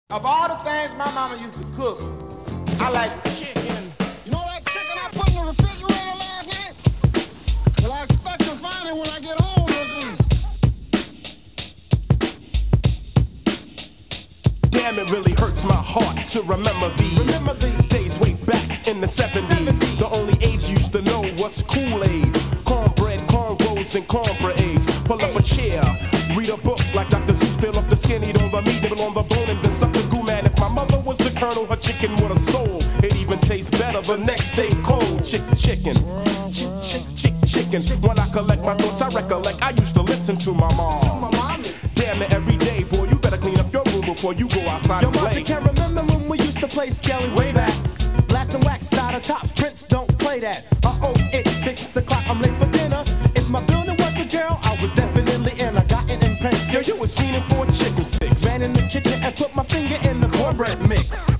Of all the things my mama used to cook, I like chicken. You know that chicken I put in the refrigerator last night? Well, I expect to find it when I get home this evening. Damn, it really hurts my heart to remember these days way back in the 70s. The only age you used to know was Kool-Aid, cornbread, cornrows, and cornbread. Pull up a chair, read a book like Dr. Seuss, peel off the skin, eat on the meat, nibble on the bone, and then suck the goo, man. If my mother was the colonel, her chicken with a soul, it even tastes better the next day cold. Chicken. When I collect my thoughts, I recollect I used to listen to my mom. Damn it, every day, boy, you better clean up your room before you go outside and play. Yo, can't remember when we used to play Skelly way back. Blasting wax out of tops, Prince don't play that. It's 6 o'clock, I'm late for dinner. If my building was a girl, I was definitely in. I got an impress. Yo, you was fiending for a chicken fix. Ran in the kitchen and put my finger in the cornbread mix.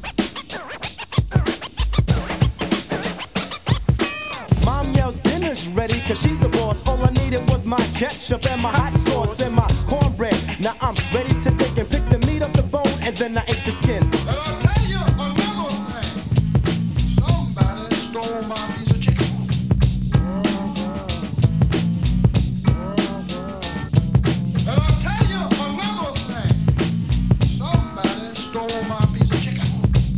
Mom yells, dinner's ready, cause she's the boss. All I needed was my ketchup and my hot sauce and my cornbread. Now I'm ready to take and pick the meat off the bone, and then I ate the skin. But I'll tell you another thing. Somebody stole my piece of chicken. But I'll tell you another thing. Somebody stole my piece of chicken.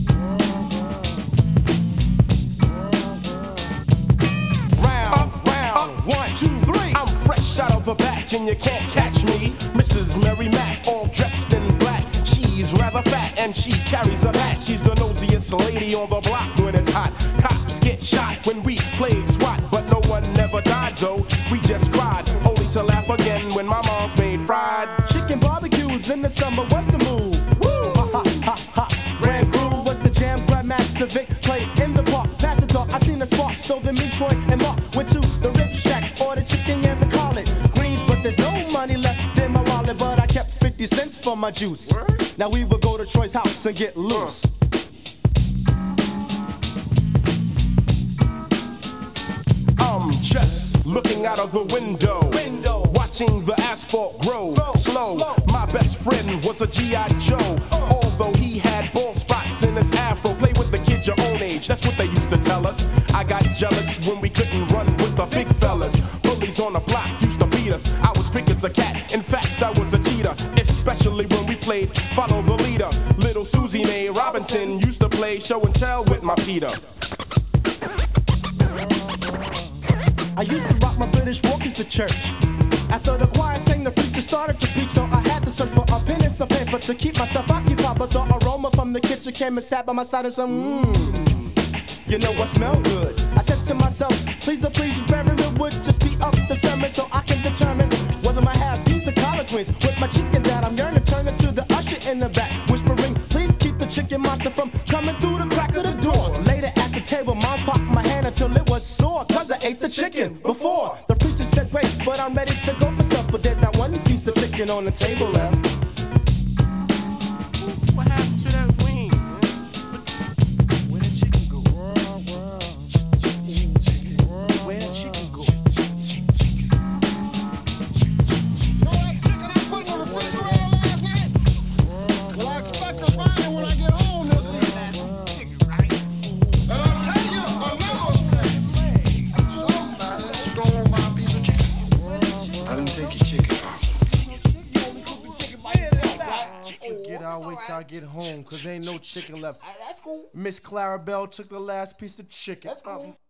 Round, 1, 2, 3. I'm fresh out of a batch and you can't catch me. Mrs. Mary Mac, all dressed in black. She's rather fat and she carries a bat. She's the nosiest lady on the block when it's hot. Cops get shot when we played SWAT, but no one never died though. We just cried, only to laugh again when my mom's made fried chicken barbecues in the summer, what's the move? Woo! Ha ha ha ha. Grand Groove was the jam, Grandmaster Vic played in the park. Past the dark, I seen a spark, so then me, Troy, and Mark went to the Rib Shack, ordered chicken yams and collard greens, but there's no money left in my wallet, but I kept 50 cents for my juice. Now we would go to Troy's house and get loose. I'm just looking out of the window, watching the asphalt grow slow. My best friend was a G.I. Joe, although he had bald spots in his afro. Play with the kids your own age, that's what they used to tell us. I got jealous when we couldn't run with the big fellas. Bullies on the block used to beat us. I was quick as a cat, in fact I was a cheater, especially when we played Follow the Leader. Little Susie Mae Robinson used to play show and tell with my Peter. I used to rock my British walkies to church. After the choir sang, the preacher started to preach, so I had to search for a pen and some paper to keep myself occupied. But the aroma from the kitchen came and sat by my side and said, you know what smell good? I said to myself, please, oh please, Reverend Wood, just speed up the sermon so I can determine whether I have peas or collard greens. With my chicken that I'm yearning, turn it to the usher in the back, whispering, please keep the chicken monster from coming through the crack of the door. Later at the table, Mom popped my hand until it was sore, cause I ate the chicken before. The preacher said grace, but I'm ready to go for supper. There's not one piece of chicken on the table left. What happened to that wing? Where the chicken go? Where the chicken go? You know that chicken I put in the refrigerator last night? Well, I expect to find it when I get home this evening. But I'll tell you another thing. Somebody stole my piece of chicken. I didn't take your chicken off. Get out, wait till I get home, cause ain't no chicken left. That's cool. Miss Clarabelle took the last piece of chicken. That's cool.